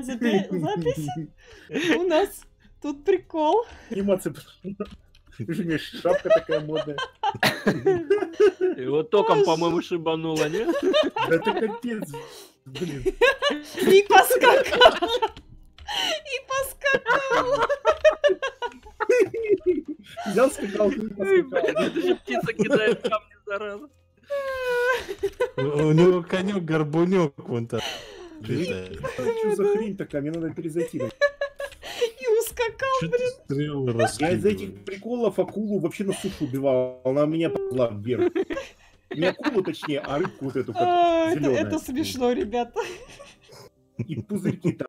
запись. У нас тут прикол. Анимация. Шапка такая модная. Его током, по-моему, шибануло, нет? Это капец. Блин. И поскакал. И поскакал. Взял скакалку и поскакал. Это же птица кидает камни, зараза. У него конек-горбунек вон там. Что за хрень такая? Мне надо перезайти. И ускакал. Стрелы Я из-за этих приколов акулу вообще на сушу убивал. Она меня пошла вверх. Не акулу, точнее, а рыбку вот эту, Это зеленую. смешно, ребята. И пузырьки там.